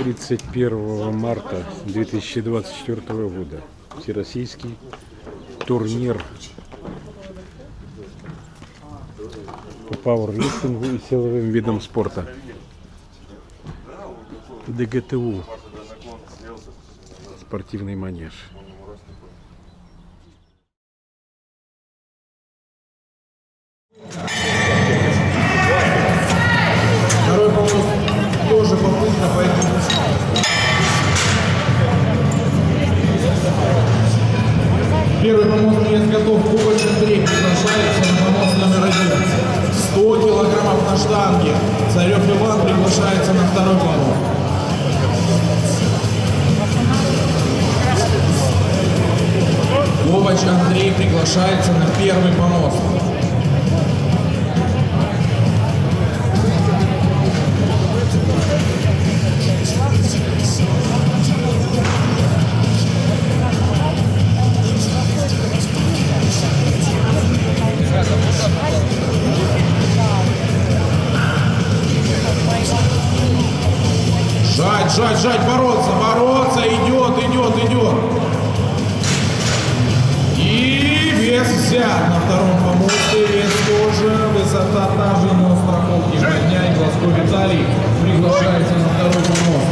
31 марта 2024 года. Всероссийский турнир по пауэрлифтингу и силовым видам спорта. ДГТУ. Спортивный манеж. Второй помост тоже попытка, поэтому первый помост не готов. Ковач Андрей приглашается на помост номер 1. 100 килограммов на штанге. Царев Иван приглашается на второй помост. Ковач Андрей приглашается на первый помост. Жать, бороться, идет. И вес взят на втором помосте, вес тоже, высота та же, но страховки поднять. Глазко Виталий приглашается на второй помост.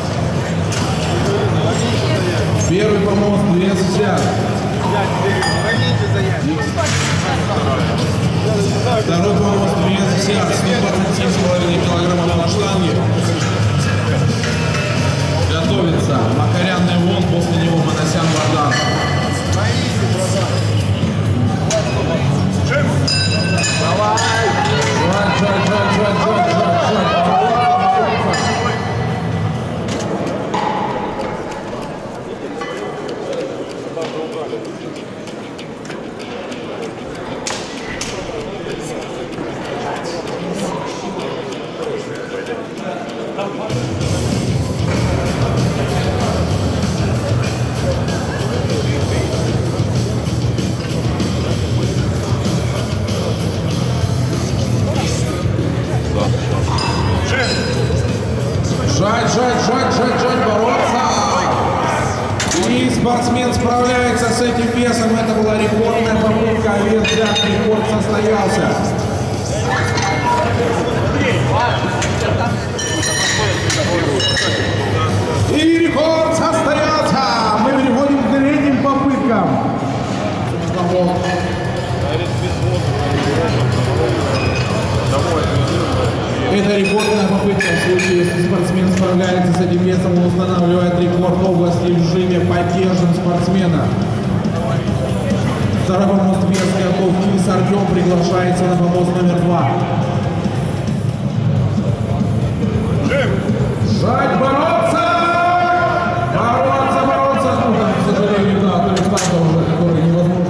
Первый помост, вес взят. Второй помост, вес взят, 127,5 килограммов на штанге. Готовится Макарянный Вон, после него Манасян Вардан. Жать, бороться. И спортсмен справляется с этим весом. Это была рекордная попытка. Вес взят, рекорд состоялся. И рекорд состоялся. Мы переходим к третьим попыткам. Это рекордная попытка. В случае, если спортсмен справляется с этим весом, он устанавливает рекорд в области жжения. Поддержим спортсмена. Второй помост вес готов. Кис Артем приглашается на помост номер 2. Жать, бороться! Ну, там, к сожалению, да, то есть там уже, который невозможно.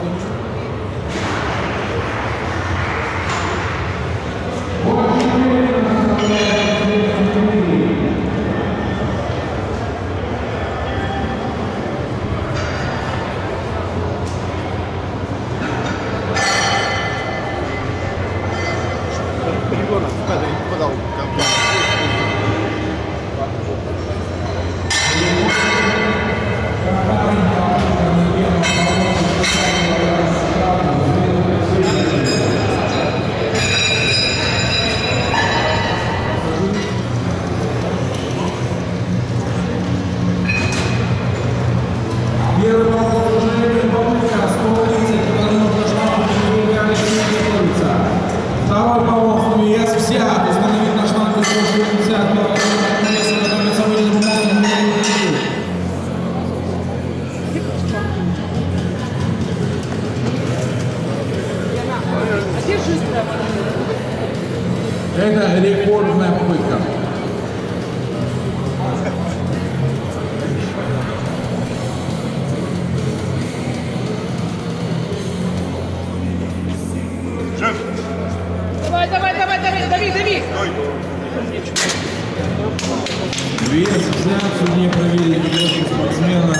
Второй помост вес взят. Установить на штангу 160 кг. Веса готовится выйти в помост. Это рекордная попытка. Дави! Вес взят, судьи проверили вес спортсмена.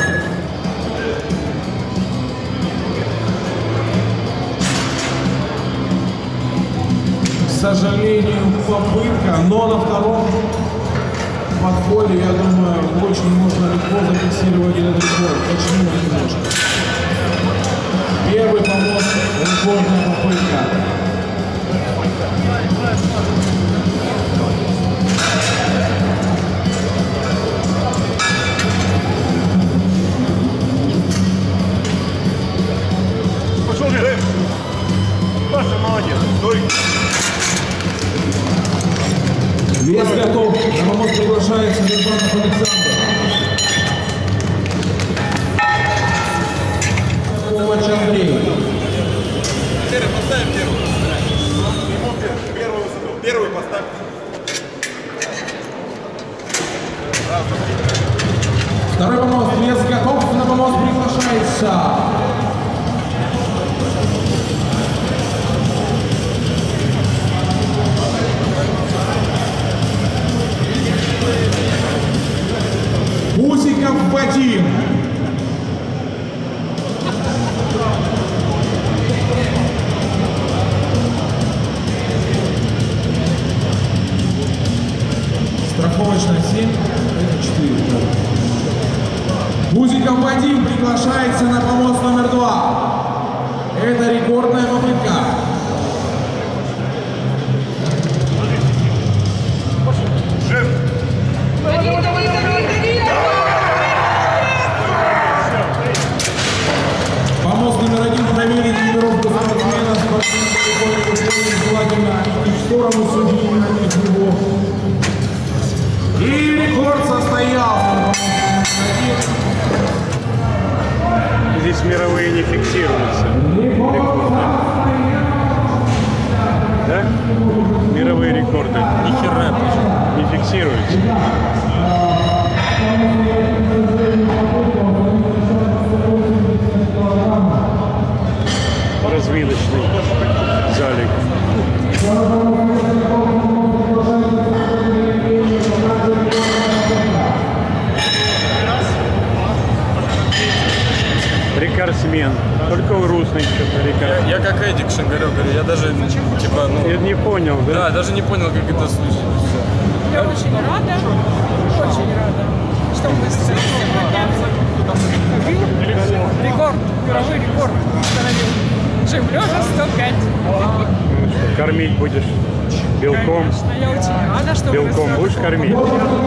К сожалению, попытка, но на втором подходе, я думаю, очень можно легко зафиксировать этот рекорд. Почему немножко? Первый помост, рекордная попытка. Пошел, Мир! Паша, молодец! Стой! Вес готов. На помост приглашается Вербанов Александр. Ковач Андрей. Поставим первую. Первую высоту. Первую поставь. Второй помост. Вес готов. На помост приглашается. Бузиков Вадим. Страховочная 7, это 4. Бузиков Вадим приглашается на помост номер 2. Это рекордная попытка. Жив! Помост номер 1 проверить тренировку спортсмена. Спортсмен далеко не выходит, желательно и в сторону судьи, а не в него. И рекорд состоялся. Здесь мировые не фиксируются. Да? Мировые рекорды. Ни хера не фиксируются. Развилочный залик. Рекордсмен. Только в Русной что-то рекордсмен. Я как Эдик Шангарев говорю, я даже типа, ну... Я не понял, да? Да, даже не понял, как это случилось. Я очень рада, что мы сегодня рекорд, мировой рекорд установил. Жим лежа 105. Ну что, кормить будешь белком? Конечно, я очень рада, что Белком вы будешь кормить? Или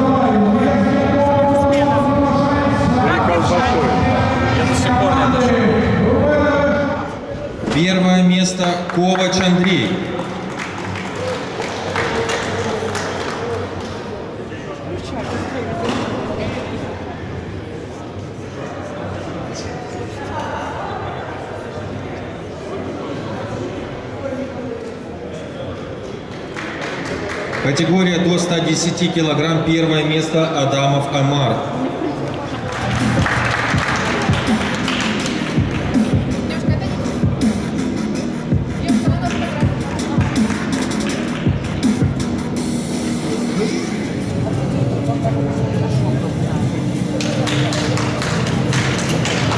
колбасой? Я до сих пор не дошел. Первое место Ковач Андрей. Категория до 110 килограмм. Первое место Адамов Амар.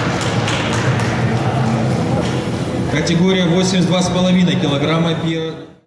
Категория 82,5 килограмма.